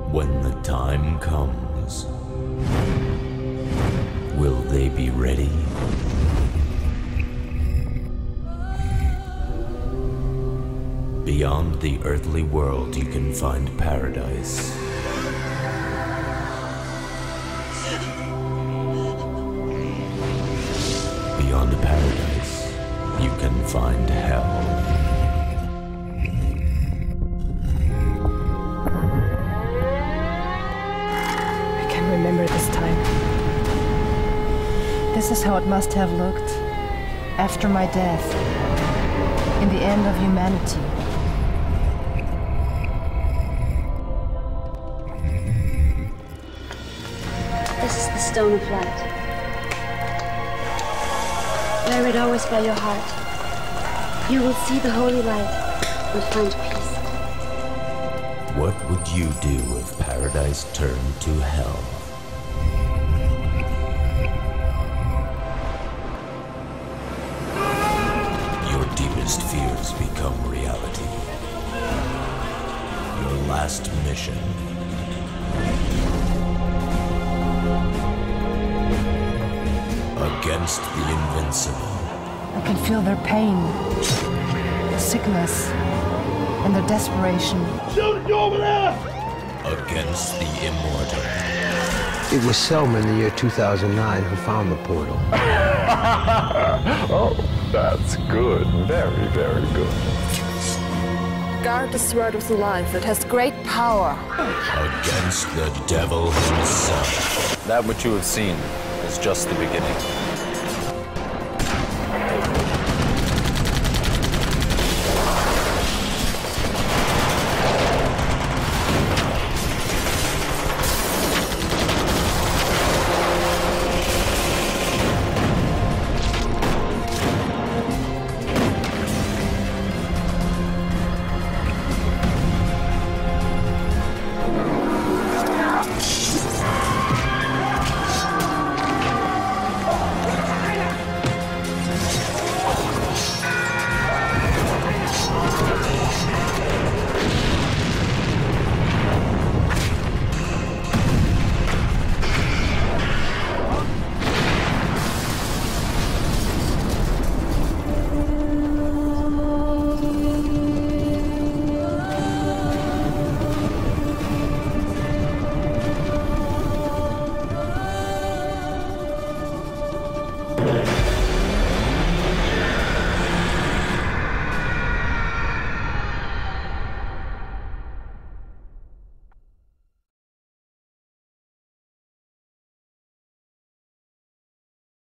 When the time comes, will they be ready? Beyond the earthly world, you can find paradise. Beyond paradise, you can find hell. Remember this time. This is how it must have looked after my death, in the end of humanity. This is the Stone of Light. Wear it always by your heart. You will see the holy light and find peace. What would you do if paradise turned to hell? Your deepest fears become reality. Your last mission. Against the invincible. I can feel their pain, their sickness, and their desperation. Shoot you over there! Against the immortal. It was Selma in the year 2009 who found the portal. Oh, that's good. Very, very good. Guard the sword with life. It has great power. Against the devil himself. That which you have seen is just the beginning.